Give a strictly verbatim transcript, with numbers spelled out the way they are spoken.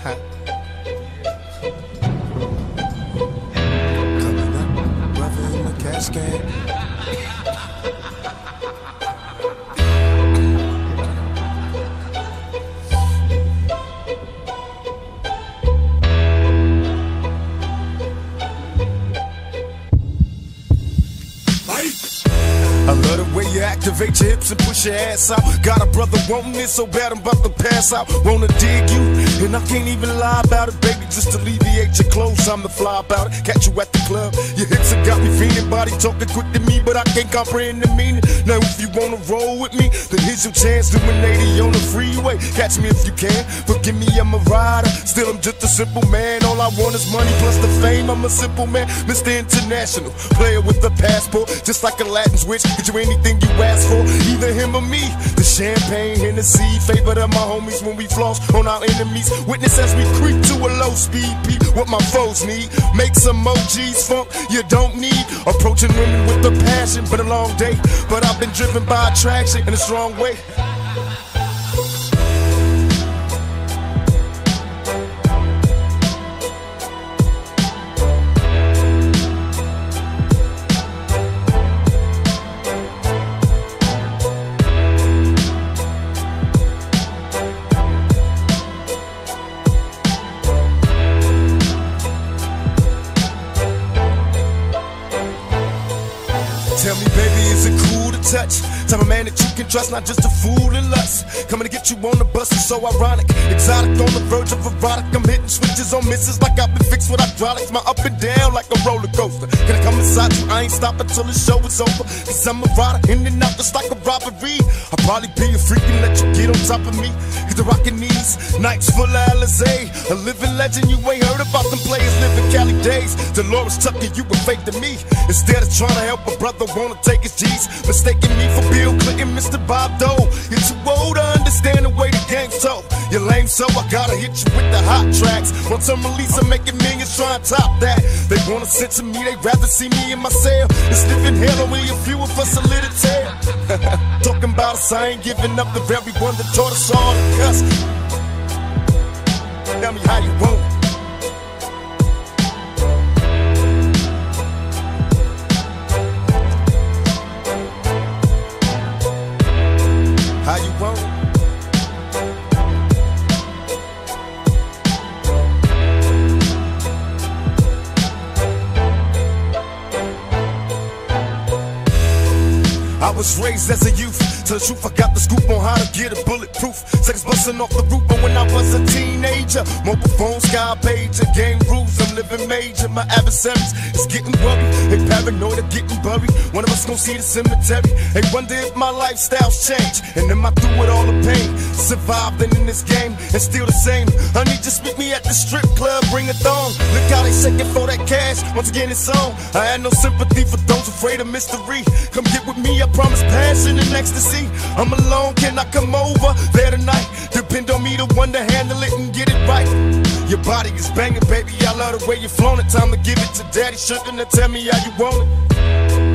Coming up, brother in the cascade. I love the way you activate your hips and push your ass out. Got a brother wanting it so bad I'm about to pass out. Wanna dig you, and I can't even lie about it, baby. Just alleviate your clothes, I'm the fly about it. Catch you at the club, your hips have got me feeling. Body talking quick to me, but I can't comprehend the meaning. Now if you wanna roll with me, then here's your chance. Doing eighty on the freeway, catch me if you can. Forgive me, I'm a rider, still I'm just a simple man. All I want is money plus the fame, I'm a simple man. Mister International, player with a passport, just like a Latin switch. Get you anything you ask for, either him or me. The champagne, Hennessy, favorite of my homies when we floss on our enemies. Witness as we creep to a low speed, peep what my foes need. Make some O Gs funk you don't need. Approaching women with a passion, been a long day, but I've been driven by attraction in a strong way. Tell me, baby, is it cool to touch? Type of man that you can trust, not just a fool in lust. Coming to get you on the bus is so ironic. Exotic on the verge of erotic. I'm hitting switches on misses like I've been fixed with hydraulics. My up and down like a roller coaster. Can I come inside you? I ain't stopping till the show is over. Cause I'm a rider, in and out just like a robbery. I'll probably be a freak and let you get on top of me. Cause the rockin' these nights full of Alizé. A living legend, you ain't heard about them players living Cali days. Dolores Tucker, you were fake to me. Instead of trying to help a brother, wanna take his G's, mistaking me for Bill Clinton, Mister Bob Dole. You're too old to understand the way the game's told. You're lame, so I gotta hit you with the hot tracks. Once I'm released, I'm making millions, try and top that. They wanna censor me, they'd rather see me in my cell. It's living hell, only a few of us a little tale. Talking about us, I ain't giving up the very one that taught us all to cuss. Tell me how you want it. How you want it? I was raised as a youth. Tell the truth, I got the scoop on how to get it bulletproof. Seconds busting off the roof, but when I was a teenager, mobile phone, sky pager, game rules, I'm living major. My adversaries is getting worried, they paranoid of getting buried. One of us gon' see the cemetery. They wonder if my lifestyle's changed, and am I through with all the pain? Surviving in this game, and still the same. Honey, just meet me at the strip club, bring a thong. Look how they shaking for that cash, once again it's on. I had no sympathy for those afraid of mystery. Come get with me, I promise passion and ecstasy. I'm alone, can I come over there tonight? Depend on me, the one to handle it and get it right. Your body is banging, baby, I love the way you flown it. Time to give it to daddy, sugar, now tell me how you want it.